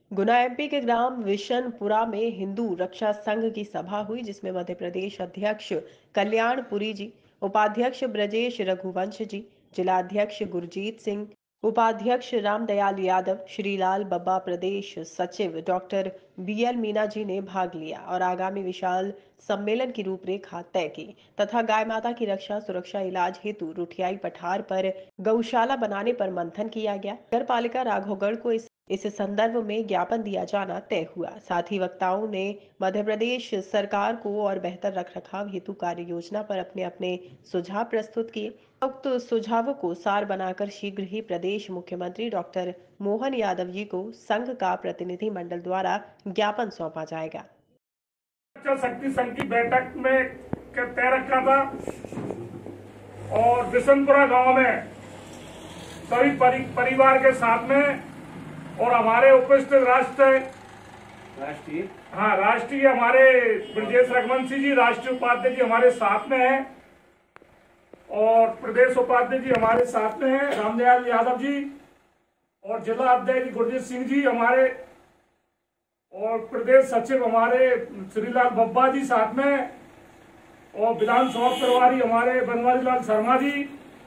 गुना MP के ग्राम विशनपुरा में हिंदू रक्षा संघ की सभा हुई, जिसमें मध्य प्रदेश अध्यक्ष कल्याणपुरी जी, उपाध्यक्ष ब्रजेश रघुवंश जी, जिलाध्यक्ष गुरजीत सिंह, उपाध्यक्ष रामदयाल यादव, श्रीलाल बब्बा, प्रदेश सचिव डॉक्टर बीएल मीना जी ने भाग लिया और आगामी विशाल सम्मेलन की रूपरेखा तय की तथा गाय माता की रक्षा सुरक्षा इलाज हेतु रुठियाई पठार पर गौशाला बनाने पर मंथन किया गया। नगर पालिका राघवगढ़ को इस संदर्भ में ज्ञापन दिया जाना तय हुआ। साथ ही वक्ताओं ने मध्य प्रदेश सरकार को और बेहतर रखरखाव हेतु कार्य योजना पर अपने अपने सुझाव प्रस्तुत किए। उक्त सुझावों को सार बनाकर शीघ्र ही प्रदेश मुख्यमंत्री डॉक्टर मोहन यादव जी को संघ का प्रतिनिधि मंडल द्वारा ज्ञापन सौंपा जाएगा। शक्ति संघ की बैठक में तय रखा था और बिशनपुरा गांव में सभी परिवार के साथ में और हमारे उपस्थित राष्ट्रीय हमारे ब्रजेश रघुवंशी जी, राष्ट्रीय उपाध्यक्ष जी हमारे साथ में हैं और प्रदेश उपाध्यक्ष जी हमारे साथ में हैं, रामदयाल यादव जी, और जिला अध्यक्ष गुरजीत सिंह जी हमारे, और प्रदेश सचिव हमारे श्रीलाल बब्बा जी साथ में, और विधानसभा प्रभारी हमारे बनवारी लाल शर्मा जी,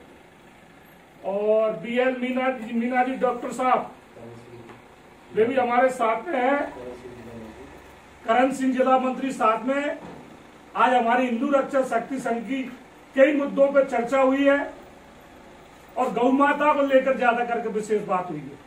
और बीएल मीना जी डॉक्टर साहब वे भी हमारे साथ में है, करण सिंह जिला मंत्री साथ में। आज हमारी हिंदू रक्षा शक्ति संघ की कई मुद्दों पर चर्चा हुई है और गौ माता को लेकर ज्यादा करके विशेष बात हुई है।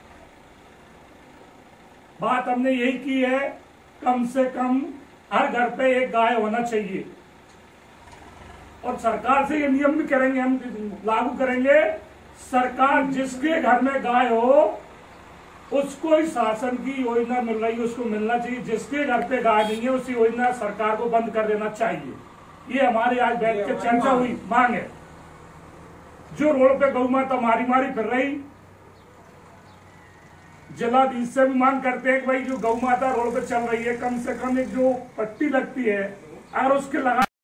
बात हमने यही की है, कम से कम हर घर पे एक गाय होना चाहिए और सरकार से ये नियम भी करेंगे, हम लागू करेंगे। सरकार जिसके घर में गाय हो उसको ही शासन की योजना मिल रही है, उसको मिलना चाहिए। जिसके घर पे गाय नहीं है उसी योजना सरकार को बंद कर देना चाहिए। ये हमारी आज बैठ के चर्चा हुई, मांग है। जो रोड पे गौ माता मारी फिर रही, जिलाधीश से भी मांग करते हैं कि भाई जो गौ माता रोड पे चल रही है, कम से कम एक जो पट्टी लगती है और उसके लगा